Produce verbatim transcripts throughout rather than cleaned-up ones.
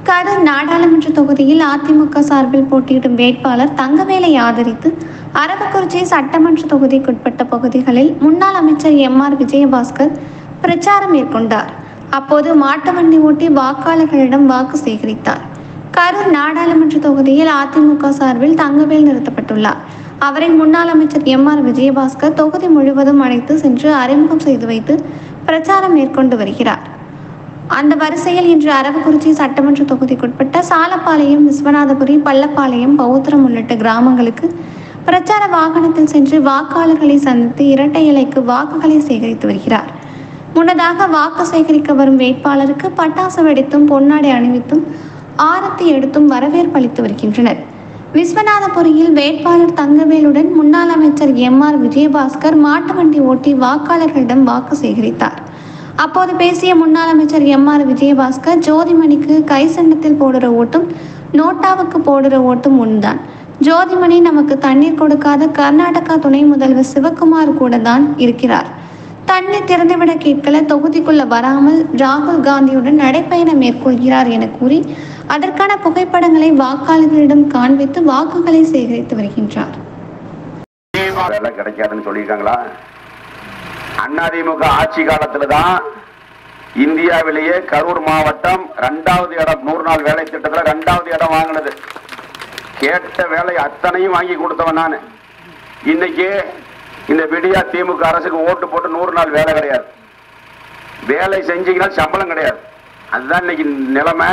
கரூர் நாடாளுமன்ற தொகுதியில் அதிமுக சார்பில் போட்டியிடும் வேட்பாளர் தங்கவேலை ஆதரித்து அரவக்குறிச்சி சட்டமன்ற தொகுதிக்குட்பட்ட பகுதிகளில் முன்னாள் அமைச்சர் எம் ஆர் விஜயபாஸ்கர் பிரச்சாரம் மேற்கொண்டார். அப்போது மாட்டு வண்டி ஓட்டி வாக்காளர்களிடம் வாக்கு சேகரித்தார். கரூர் நாடாளுமன்ற தொகுதியில் அதிமுக சார்பில் தங்கவேல் நிறுத்தப்பட்டுள்ளார். அவரை முன்னாள் அமைச்சர் எம் ஆர் விஜயபாஸ்கர் தொகுதி முழுவதும் அழைத்து சென்று அறிமுகம் செய்து வைத்து பிரச்சாரம் மேற்கொண்டு வருகிறார். அந்த வரிசையில் இன்று அரவக்குறிச்சி சட்டமன்ற தொகுதிக்குட்பட்ட சாலப்பாளையம், விஸ்வநாதபுரி, பள்ளப்பாளையம், பௌத்திரம் உள்ளிட்ட கிராமங்களுக்கு பிரச்சார வாகனத்தில் சென்று வாக்காளர்களை சந்தித்து இரட்டை இலைக்கு வாக்குகளை சேகரித்து வருகிறார். முன்னதாக வாக்கு சேகரிக்க வரும் வேட்பாளருக்கு பட்டாசு வெடித்தும் பொன்னாடை அணிவித்தும் ஆரத்தி எடுத்தும் வரவேற்பு அளித்து வருகின்றனர். விஸ்வநாதபுரியில் வேட்பாளர் தங்கவேலுடன் முன்னாள் அமைச்சர் எம் ஆர் விஜயபாஸ்கர் மாட்டு வண்டி ஓட்டி வாக்காளர்களிடம் வாக்கு சேகரித்தார். அப்போது பேசிய முன்னாள் அமைச்சர் எம் ஆர் விஜயபாஸ்கர், ஜோதிமணிக்கு கை சண்டத்தில் போடுற ஓட்டும் நோட்டாவுக்கு போடுற ஓட்டும் ஒன்றுதான். ஜோதிமணி நமக்கு தண்ணீர் கொடுக்காத கர்நாடகா துணை முதல்வர் சிவக்குமார் கூட தான் இருக்கிறார். தண்ணீர் திறந்துவிட கேட்கல, தொகுதிக்குள்ள வராமல் ராகுல் காந்தியுடன் நடைப்பயணம் மேற்கொள்கிறார் என கூறி அதற்கான புகைப்படங்களை வாக்காளர்களிடம் காண்பித்து வாக்குகளை சேகரித்து வருகின்றார். அதிமுக ஆட்சி காலத்துல தான் இந்தியாவிலேயே கரூர் மாவட்டம் இரண்டாவது இடம், நூறு நாள் வேலை திட்டத்துல இரண்டாவது இடம் வாங்கினது. கேட்ட வேலை அத்தனையும் வாங்கி கொடுத்தவன் நான். இன்னைக்கு இந்த விடியா திமுக அரசுக்கு ஓட்டு போட்டு நூறு நாள் வேலை கிடையாது, வேலை செஞ்சீங்கன்னா சம்பளம் கிடையாது. அதுதான் இன்னைக்கு நிலைமை.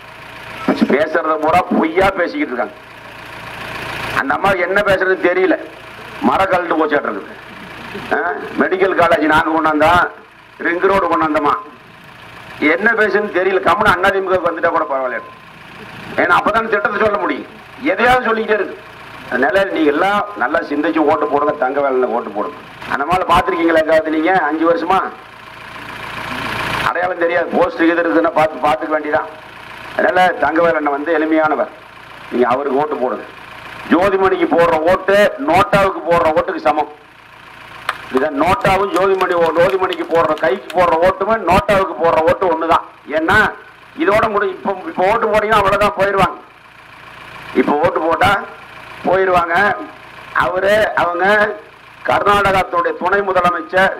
பேசுறத பூரா பொய்யா பேசிக்கிட்டு இருக்காங்க. அந்த அம்மா என்ன பேசுறது தெரியல, மரம் கழட்டு போச்சாட்டு இருக்குது. மெடிக்கல் காலேஜ் நாங்க கொண்டாந்தா, ரிங் ரோடு கொண்டாந்தமா, என்ன பேசுன்னு தெரியல. கம்முன்னு அதிமுக வந்துட்டா கூட பரவாயில்ல, ஏன்னா அப்பதான் திட்டத்தை சொல்ல முடியும். எதையாவது சொல்லிக்கிட்டே இருக்கு. அதனால நீங்க எல்லாம் நல்லா சிந்திச்சு ஓட்டு போடுங்க, தங்கவேலை ஓட்டு போடுங்க. அந்த மாதிரி பாத்துருக்கீங்களா எங்காவது நீங்க? அஞ்சு வருஷமா அடையாளம் தெரியாது, போஸ்ட் இது இருக்குன்னா பார்த்து பார்த்துக்க வேண்டியதான். அதனால தங்கவேலை வந்து எளிமையானவர், நீங்க அவருக்கு ஓட்டு போடுங்க. ஜோதிமணிக்கு போடுற ஓட்டு நோட்டாவுக்கு போடுற ஓட்டுக்கு சமம். இதான் நோட்டாவும் ஜோதிமணி ஜோதிமணிக்கு போடுற கைக்கு போடுற ஓட்டுமே நோட்டாவுக்கு போடுற ஓட்டு ஒண்ணுதான். ஏன்னா இதோட முடி இப்ப இப்ப ஓட்டு போட்டீங்கன்னா அவ்வளவுதான், போயிடுவாங்க. இப்ப ஓட்டு போட்டா போயிடுவாங்க. அவரு அவங்க கர்நாடகத்துடைய துணை முதலமைச்சர்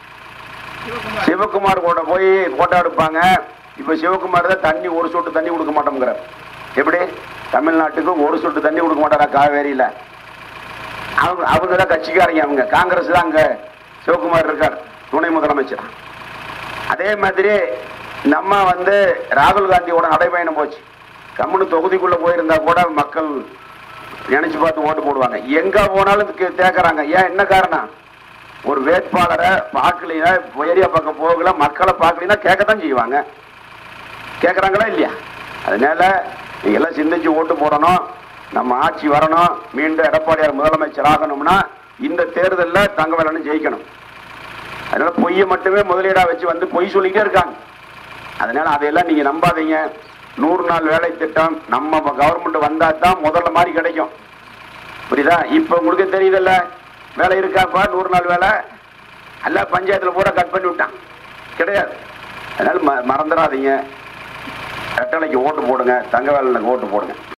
சிவகுமார் கூட போய் போட்டோ எடுப்பாங்க. இப்ப சிவகுமார் தான் தண்ணி ஒரு சொட்டு தண்ணி கொடுக்க மாட்டோம்ங்கிறார். எப்படி தமிழ்நாட்டுக்கு ஒரு சொட்டு தண்ணி கொடுக்க மாட்டாரா காவேரியில? அவங்க அவங்க தான் கட்சிக்காரங்க, அவங்க காங்கிரஸ் தான். அங்க சிவகுமார் இருக்கார் துணை முதலமைச்சர். அதே மாதிரி நம்ம வந்து ராகுல் காந்தியோட நடைபயணம் போச்சு. கம்முனு தொகுதிக்குள்ள போயிருந்தா கூட மக்கள் நினைச்சு பார்த்து ஓட்டு போடுவாங்க. எங்க போனாலும் கேட்கறாங்க. ஏன், என்ன காரணம்? ஒரு வேட்பாளரை பார்க்கலைன்னா, ஏரியா பக்கம் போகல, மக்களை பார்க்கலைன்னா கேட்கத்தான் செய்வாங்க. கேட்கறாங்களா இல்லையா? அதனால நீங்க எல்லாம் சிந்திச்சு ஓட்டு போடணும். நம்ம ஆட்சி வரணும், மீண்டும் எடப்பாடியார் முதலமைச்சர் ஆகணும்னா இந்த தேர்தலில் தங்கவேலன் ஜெயிக்கணும். அதனால பொய்யை மட்டுமே முதலீடா வச்சு வந்து பொய் சொல்லிட்டே இருக்காங்க. அதனால அதையெல்லாம் நீங்க நம்பாதீங்க. நூறு நாள் வேலை திட்டம் நம்ம கவர்மெண்ட் வந்தா தான் முதல்ல மாதிரி கிடைக்கும். புரியுதா? இப்ப உங்களுக்கு தெரியுதல்ல, வேலை இருக்காப்பா, நூறு நாள் வேலை எல்லா பஞ்சாயத்துல பூரா கட் பண்ணி விட்டான், கிடையாது. அதனால மறந்துடாதீங்க, ரெட்டலைக்கு ஓட்டு போடுங்க, தங்கவேலனுக்கு ஓட்டு போடுங்க.